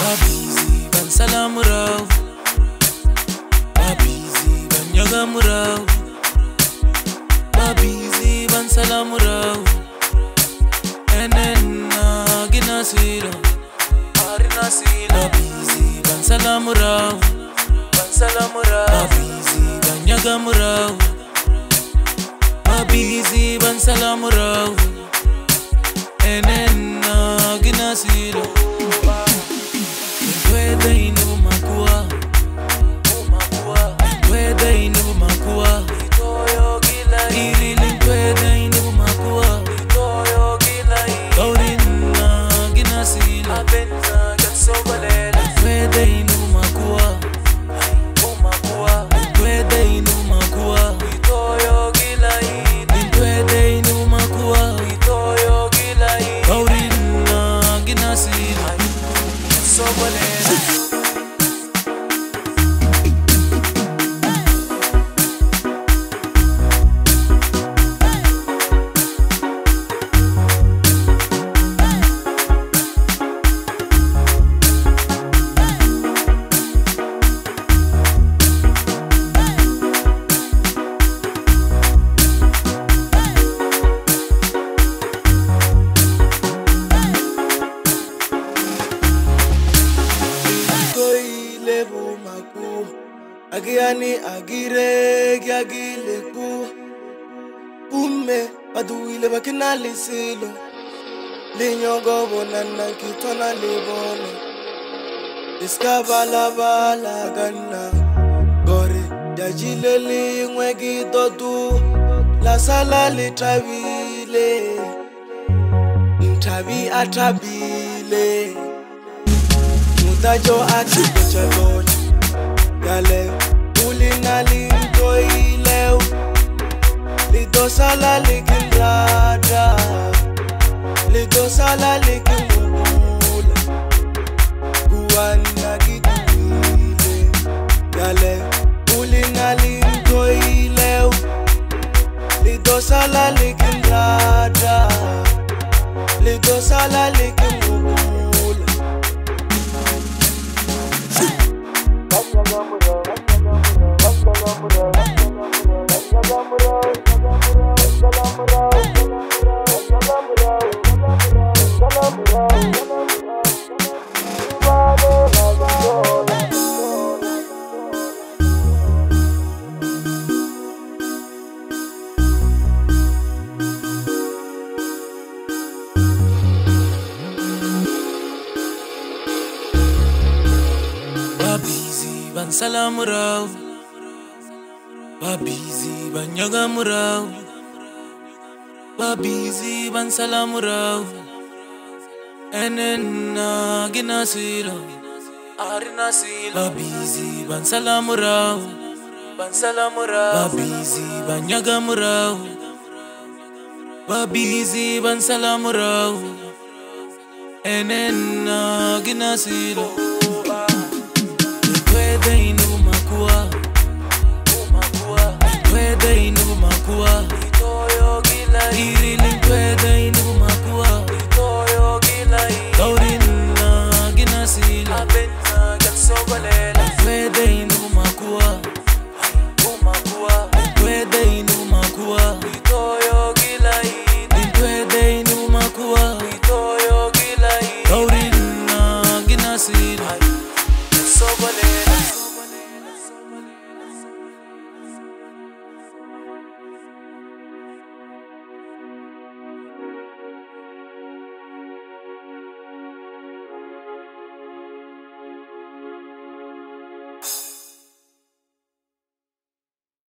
Babizi ban salamu rau, babizi ban yagamu rau, babizi ban salamu rau. Enena gina sila, arina sila. Babizi ban salamu rau, babizi ban yagamu rau, babizi ban salamu rau. Enena gina sila. Kwede inu makua, kwede inu makua. Iri kwede inu makua. Gaurina gina sila. Kwede inu makua, kwede inu makua. Kwede inu makua. Gaurina gina sila. Agiani agire giagile ku umme aduile bakina lisilo linyogo bonana kitona libone iskabala bala ganna gore dajile lingwe gidodu la sala litabile ntabi atabile mutajo atichalo Yale, ulina linto ileu Lido sala likin rada Lido sala likin mula Guana gidile Yale, ulina linto ileu Lido sala likin rada Lido sala likin mula Babizi ban salamu rau, babizi ban yagamu rau, babizi ban salamu rau. Enena gina sila, arina sila. Babizi ban salamu rau, babizi ban yagamu rau, babizi ban salamu rau. Enena gina sila. Kwede inu makua, kwede inu makua. Iri kwede inu makua.